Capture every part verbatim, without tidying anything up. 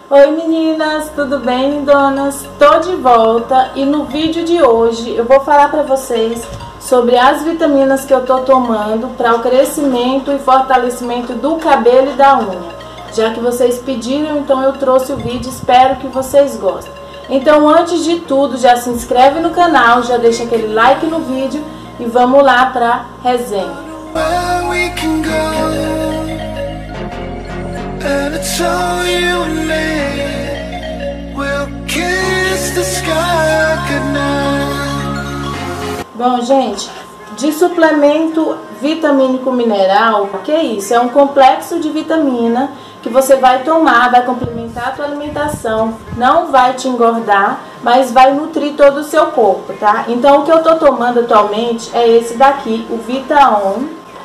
Oi meninas, tudo bem, lindonas? Tô de volta e no vídeo de hoje eu vou falar pra vocês sobre as vitaminas que eu tô tomando para o crescimento e fortalecimento do cabelo e da unha. Já que vocês pediram, então eu trouxe o vídeo, espero que vocês gostem. Então antes de tudo, já se inscreve no canal, já deixa aquele like no vídeo e vamos lá pra resenha. And it's all you and me. We'll kiss the sky goodnight. Bom, gente, de suplemento vitamínico mineral, o que é isso? É um complexo de vitamina que você vai tomar, vai complementar a tua alimentação, não vai te engordar, mas vai nutrir todo o seu corpo, tá? Então o que eu tô tomando atualmente é esse daqui, o Vitaon.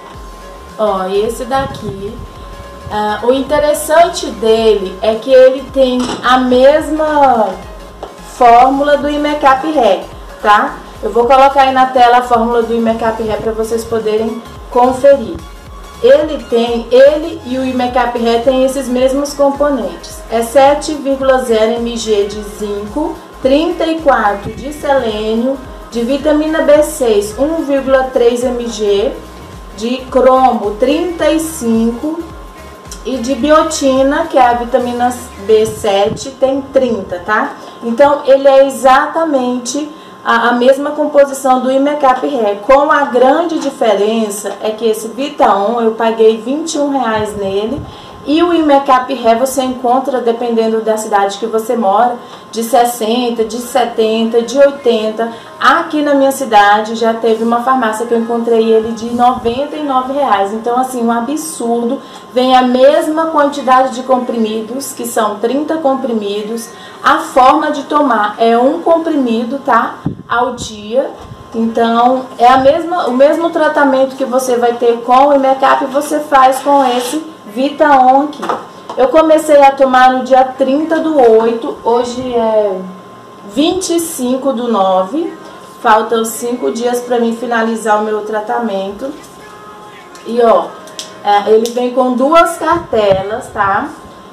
Ó, esse daqui. Uh, o interessante dele é que ele tem a mesma fórmula do Imecap Hair, tá? Eu vou colocar aí na tela a fórmula do Imecap Hair para vocês poderem conferir. Ele tem, ele e o Imecap Hair tem esses mesmos componentes. É sete vírgula zero mililitros de zinco, trinta e quatro de selênio, de vitamina B seis, um vírgula três mililitros, de cromo, trinta e cinco, e de biotina, que é a vitamina B sete, tem trinta, tá? Então, ele é exatamente a, a mesma composição do Imecap Hair, com a grande diferença é que esse Vitaon eu paguei vinte e um reais nele, e o Imecap Hair você encontra, dependendo da cidade que você mora, de sessenta, de setenta, de oitenta. Aqui na minha cidade já teve uma farmácia que eu encontrei ele de noventa e nove reais. Então, assim, um absurdo. Vem a mesma quantidade de comprimidos, que são trinta comprimidos. A forma de tomar é um comprimido, tá? Ao dia. Então, é a mesma, o mesmo tratamento que você vai ter com o Imecap, você faz com esse Vitaon aqui. Eu comecei a tomar no dia trinta do oito, hoje é vinte e cinco do nove, faltam cinco dias para mim finalizar o meu tratamento. E ó, é, ele vem com duas cartelas, tá?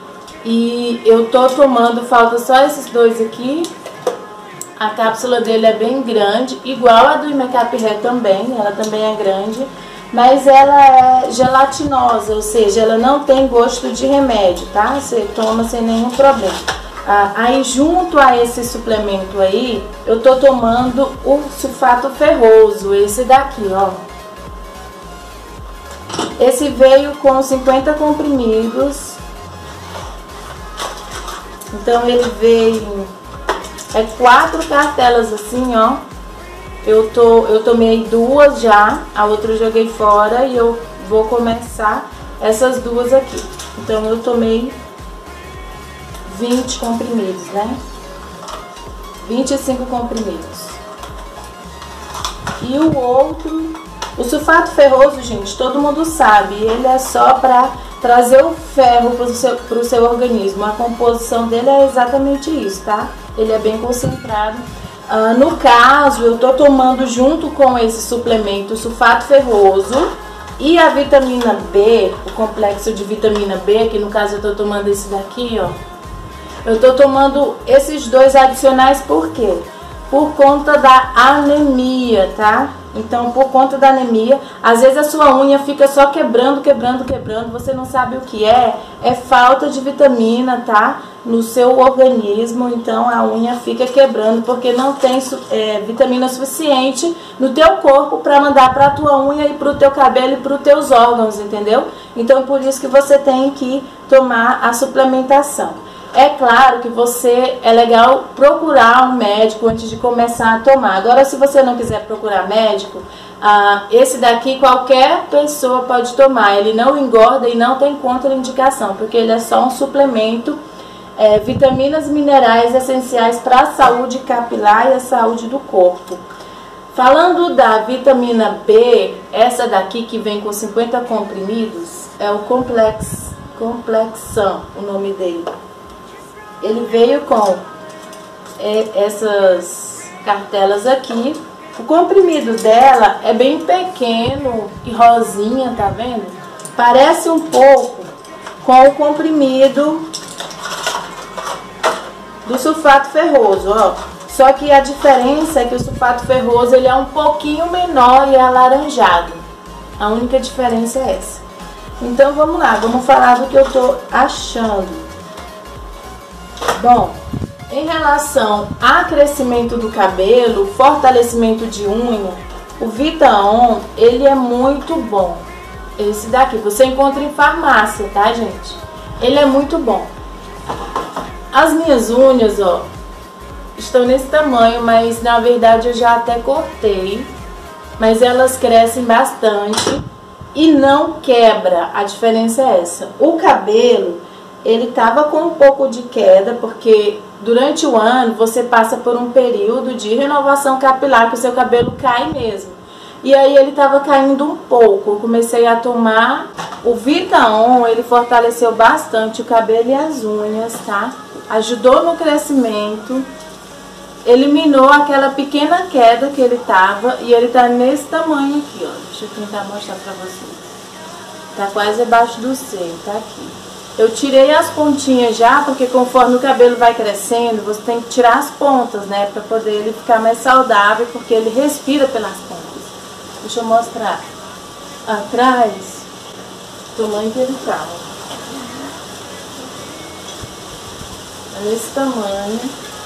E eu tô tomando, falta só esses dois aqui. A cápsula dele é bem grande, igual a do Imecap Hair também, ela também é grande. Mas ela é gelatinosa, ou seja, ela não tem gosto de remédio, tá? Você toma sem nenhum problema. Ah, aí junto a esse suplemento aí, eu tô tomando o sulfato ferroso, esse daqui, ó. Esse veio com cinquenta comprimidos. Então ele veio, é quatro cartelas assim, ó. Eu, tô, eu tomei duas já, a outra eu joguei fora e eu vou começar essas duas aqui. Então eu tomei vinte comprimidos, né? vinte e cinco comprimidos. E o outro, o sulfato ferroso, gente, todo mundo sabe, ele é só para trazer o ferro para o seu, pro seu organismo. A composição dele é exatamente isso, tá? Ele é bem concentrado. Uh, no caso, eu tô tomando junto com esse suplemento o sulfato ferroso e a vitamina B, o complexo de vitamina B, que no caso eu tô tomando esse daqui, ó. Eu tô tomando esses dois adicionais por quê? Por conta da anemia, tá? Então, por conta da anemia, às vezes a sua unha fica só quebrando, quebrando, quebrando, você não sabe o que é, é falta de vitamina, tá? No seu organismo, então a unha fica quebrando porque não tem é, vitamina suficiente no teu corpo para mandar para a tua unha e para o teu cabelo e para os teus órgãos, entendeu? Então, por isso que você tem que tomar a suplementação. É claro que você, é legal procurar um médico antes de começar a tomar. Agora, se você não quiser procurar médico, ah, esse daqui qualquer pessoa pode tomar. Ele não engorda e não tem contraindicação, porque ele é só um suplemento, é, vitaminas minerais essenciais para a saúde capilar e a saúde do corpo. Falando da vitamina B, essa daqui que vem com cinquenta comprimidos, é o Complex, Complexão, o nome dele. Ele veio com é, essas cartelas aqui. O comprimido dela é bem pequeno e rosinha, tá vendo? Parece um pouco com o comprimido do sulfato ferroso, ó. Só que a diferença é que o sulfato ferroso ele é um pouquinho menor e é alaranjado. A única diferença é essa. Então vamos lá, vamos falar do que eu tô achando. Bom, em relação a crescimento do cabelo, fortalecimento de unha, o Vita-On, ele é muito bom. Esse daqui, você encontra em farmácia, tá, gente? Ele é muito bom. As minhas unhas, ó, estão nesse tamanho, mas na verdade eu já até cortei. Mas elas crescem bastante e não quebra. A diferença é essa. O cabelo, ele tava com um pouco de queda, porque durante o ano você passa por um período de renovação capilar, que o seu cabelo cai mesmo. E aí ele tava caindo um pouco. Eu comecei a tomar o Vita-On, ele fortaleceu bastante o cabelo e as unhas, tá? Ajudou no crescimento, eliminou aquela pequena queda que ele tava, e ele tá nesse tamanho aqui, ó. Deixa eu tentar mostrar pra vocês. Tá quase abaixo do seio, tá aqui. Eu tirei as pontinhas já, porque conforme o cabelo vai crescendo, você tem que tirar as pontas, né? Pra poder ele ficar mais saudável, porque ele respira pelas pontas. Deixa eu mostrar. Atrás, o tamanho que ele tá, ó. É nesse tamanho.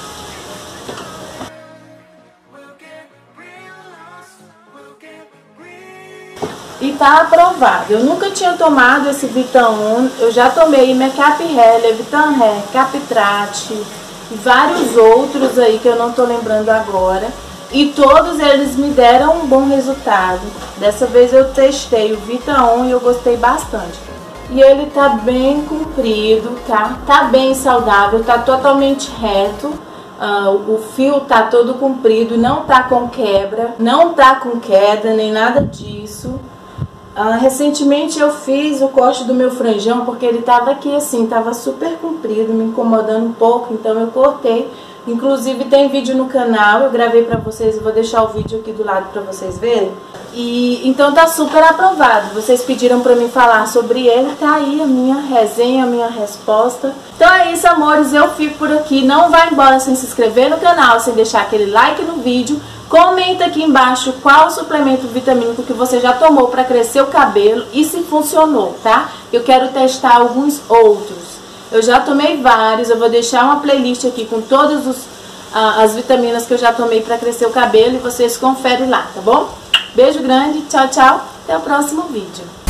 E tá aprovado. Eu nunca tinha tomado esse Vita-On. Eu já tomei Makeup Helly, Vitan Hair, Captrate e vários outros aí que eu não tô lembrando agora. E todos eles me deram um bom resultado. Dessa vez eu testei o Vita-On e eu gostei bastante. E ele tá bem comprido, tá? Tá bem saudável, tá totalmente reto. Uh, o fio tá todo comprido, não tá com quebra, não tá com queda, nem nada disso. Uh, recentemente eu fiz o corte do meu franjão, porque ele tava aqui assim, tava super comprido, me incomodando um pouco, então eu cortei. Inclusive tem vídeo no canal, eu gravei pra vocês, eu vou deixar o vídeo aqui do lado pra vocês verem. E então tá super aprovado. Vocês pediram pra mim falar sobre ele, tá aí a minha resenha, a minha resposta. Então é isso, amores, eu fico por aqui. Não vai embora sem se inscrever no canal, sem deixar aquele like no vídeo. Comenta aqui embaixo qual suplemento vitamínico que você já tomou pra crescer o cabelo e se funcionou, tá? Eu quero testar alguns outros. Eu já tomei vários, eu vou deixar uma playlist aqui com todas os, uh, as vitaminas que eu já tomei pra crescer o cabelo e vocês conferem lá, tá bom? Beijo grande, tchau, tchau, até o próximo vídeo.